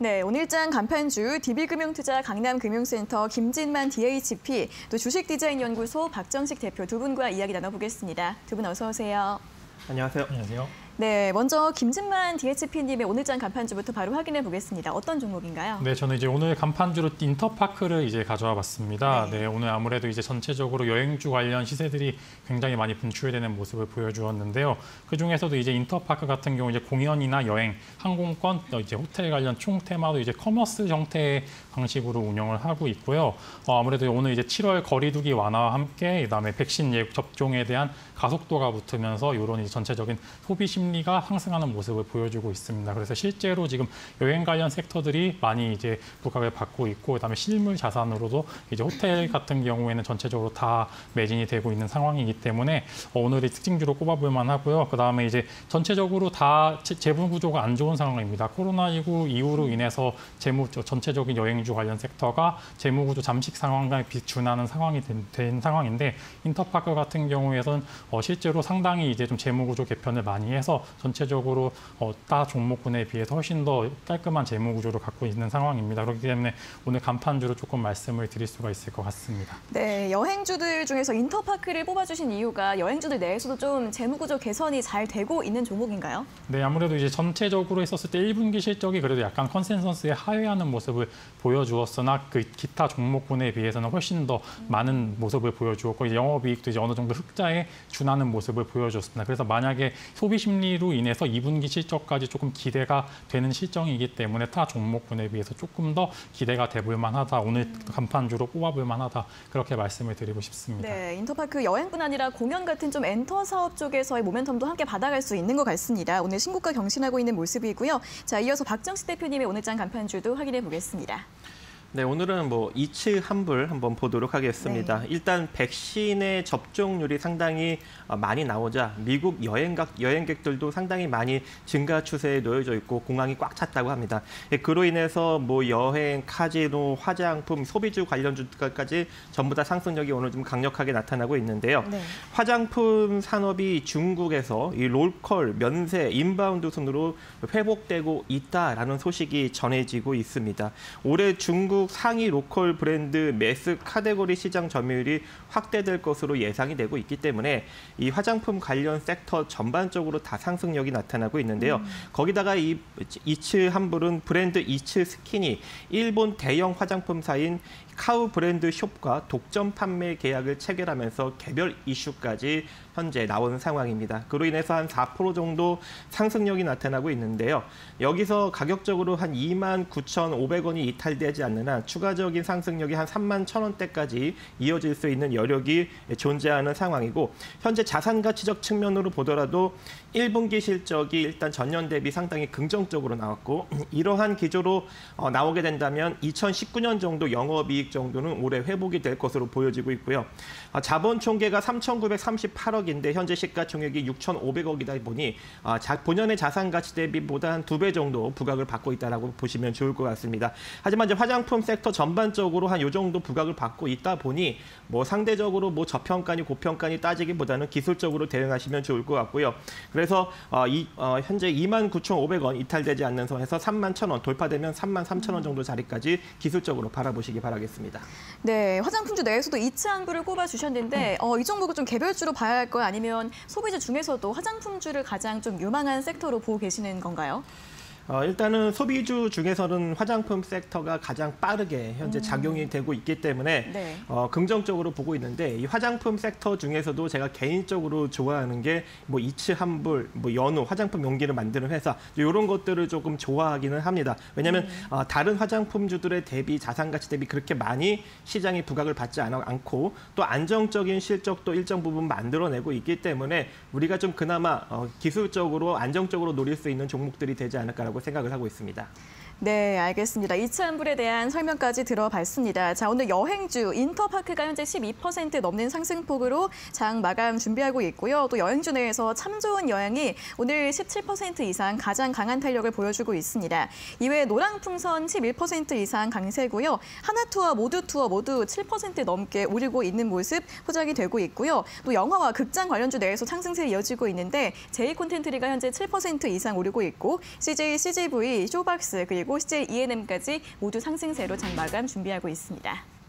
네, 오늘장 간판주 DB금융투자 강남금융센터 김진만 DHP, 또 주식디자인연구소 박정식 대표 두 분과 이야기 나눠보겠습니다. 두 분 어서 오세요. 안녕하세요. 안녕하세요. 네, 먼저 김진만 DHP님의 오늘장 간판주부터 바로 확인해 보겠습니다. 어떤 종목인가요? 네, 저는 이제 오늘 간판주로 인터파크를 이제 가져와 봤습니다. 네. 네, 오늘 아무래도 이제 전체적으로 여행주 관련 시세들이 굉장히 많이 분출되는 모습을 보여주었는데요. 그 중에서도 이제 인터파크 같은 경우 이제 공연이나 여행, 항공권, 이제 호텔 관련 총 테마도 이제 커머스 형태의 방식으로 운영을 하고 있고요. 아무래도 오늘 이제 7월 거리두기 완화와 함께 그다음에 백신 접종에 대한 가속도가 붙으면서 이런 전체적인 소비 심리가 상승하는 모습을 보여주고 있습니다. 그래서 실제로 지금 여행 관련 섹터들이 많이 이제 부각을 받고 있고, 그다음에 실물 자산으로도 이제 호텔 같은 경우에는 전체적으로 다 매진이 되고 있는 상황이기 때문에 오늘의 특징주로 꼽아볼 만하고요. 그다음에 이제 전체적으로 다 재무 구조가 안 좋은 상황입니다. 코로나19 이후로 인해서 전체적인 여행주 관련 섹터가 재무 구조 잠식 상황과 비준하는 상황이 된 상황인데, 인터파크 같은 경우에는 실제로 상당히 이제 좀 재무 구조 개편을 많이 해서 전체적으로 타 종목군에 비해서 훨씬 더 깔끔한 재무 구조를 갖고 있는 상황입니다. 그렇기 때문에 오늘 간판주로 조금 말씀을 드릴 수가 있을 것 같습니다. 네, 여행주들 중에서 인터파크를 뽑아주신 이유가 여행주들 내에서도 좀 재무 구조 개선이 잘 되고 있는 종목인가요? 네, 아무래도 이제 전체적으로 했었을 때 1분기 실적이 그래도 약간 컨센서스에 하회하는 모습을 보여주었으나 그 기타 종목군에 비해서는 훨씬 더 많은 모습을 보여주었고, 이제 영업이익도 이제 어느 정도 흑자에 준하는 모습을 보여줬습니다. 그래서 만약에 소비 심리로 인해서 2분기 실적까지 조금 기대가 되는 실정이기 때문에 타 종목군에 비해서 조금 더 기대가 돼볼 만하다. 오늘 간판주로 뽑아볼 만하다. 그렇게 말씀을 드리고 싶습니다. 네, 인터파크 여행뿐 아니라 공연 같은 좀 엔터 사업 쪽에서의 모멘텀도 함께 받아갈 수 있는 것 같습니다. 오늘 신고가 경신하고 있는 모습이고요. 자, 이어서 박정식 대표님의 오늘장 간판주도 확인해 보겠습니다. 네, 오늘은 이츠 환불 한번 보도록 하겠습니다. 네. 일단 백신의 접종률이 상당히 많이 나오자 미국 여행객들도 상당히 많이 증가 추세에 놓여져 있고 공항이 꽉 찼다고 합니다. 그로 인해서 여행, 카지노, 화장품, 소비주 관련주까지 전부 다 상승력이 오늘 좀 강력하게 나타나고 있는데요. 네. 화장품 산업이 중국에서 이 롤컬, 면세, 인바운드 순으로 회복되고 있다라는 소식이 전해지고 있습니다. 올해 중국 상위 로컬 브랜드 매스 카테고리 시장 점유율이 확대될 것으로 예상이 되고 있기 때문에 이 화장품 관련 섹터 전반적으로 다 상승력이 나타나고 있는데요. 거기다가 이 이츠 환불은 브랜드 이츠 스킨이 일본 대형 화장품사인 카우 브랜드 숍과 독점 판매 계약을 체결하면서 개별 이슈까지 현재 나온 상황입니다. 그로 인해서 한 4% 정도 상승력이 나타나고 있는데요. 여기서 가격적으로 한 29,500원이 이탈되지 않는 한 추가적인 상승력이 한 31,000원대까지 이어질 수 있는 여력이 존재하는 상황이고, 현재 자산 가치적 측면으로 보더라도 1분기 실적이 일단 전년 대비 상당히 긍정적으로 나왔고, 이러한 기조로 나오게 된다면 2019년 정도 영업이익 정도는 올해 회복이 될 것으로 보여지고 있고요. 자본 총계가 3,938억인데 현재 시가총액이 6,500억이다 보니 본연의 자산 가치 대비보다 한 2배 정도 부각을 받고 있다라고 보시면 좋을 것 같습니다. 하지만 이제 화장품 섹터 전반적으로 한 이 정도 부각을 받고 있다 보니 상대적으로 저평가니 고평가니 따지기보다는 기술적으로 대응하시면 좋을 것 같고요. 그래서 현재 29,500원 이탈되지 않는 선에서 31,000원 돌파되면 33,000원 정도 자리까지 기술적으로 바라보시기 바라겠습니다. 네, 화장품주 내에서도 이츠 환불을 꼽아주셨는데 이 종목을 좀 개별주로 봐야 할까요? 아니면 소비주 중에서도 화장품주를 가장 좀 유망한 섹터로 보고 계시는 건가요? 일단은 소비주 중에서는 화장품 섹터가 가장 빠르게 현재 작용이 되고 있기 때문에 네. 긍정적으로 보고 있는데, 이 화장품 섹터 중에서도 제가 개인적으로 좋아하는 게 이츠 환불, 연우, 화장품 용기를 만드는 회사, 이런 것들을 조금 좋아하기는 합니다. 왜냐하면 다른 화장품주들에 대비 자산 가치 대비 그렇게 많이 시장이 부각을 받지 않고 또 안정적인 실적도 일정 부분 만들어내고 있기 때문에 우리가 좀 그나마 기술적으로 안정적으로 노릴 수 있는 종목들이 되지 않을까라고 생각을 하고 있습니다. 네, 알겠습니다. 이츠 환불에 대한 설명까지 들어봤습니다. 자, 오늘 여행주 인터파크가 현재 12% 넘는 상승폭으로 장 마감 준비하고 있고요. 또 여행주 내에서 참 좋은 여행이 오늘 17% 이상 가장 강한 탄력을 보여주고 있습니다. 이외에 노랑풍선 11% 이상 강세고요. 하나투어, 모두투어 모두 7% 넘게 오르고 있는 모습 포착이 되고 있고요. 또 영화와 극장 관련주 내에서 상승세가 이어지고 있는데 제이콘텐트리가 현재 7% 이상 오르고 있고 CJ, CGV, 쇼박스 그리고 그리고 CJ E&M까지 모두 상승세로 장 마감 준비하고 있습니다.